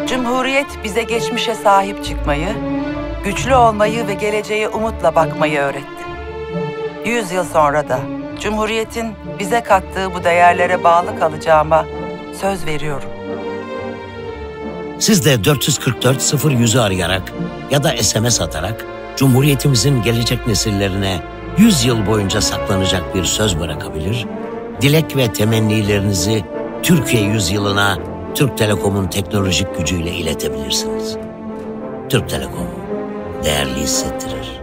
Cumhuriyet bize geçmişe sahip çıkmayı, güçlü olmayı ve geleceğe umutla bakmayı öğretti. 100 yıl sonra da Cumhuriyet'in bize kattığı bu değerlere bağlı kalacağıma söz veriyorum. Siz de 444 0100'ü arayarak ya da SMS atarak Cumhuriyetimizin gelecek nesillerine 100 yıl boyunca saklanacak bir söz bırakabilir, dilek ve temennilerinizi Türkiye yüzyılına Türk Telekom'un teknolojik gücüyle iletebilirsiniz. Türk Telekom değerli hissettirir.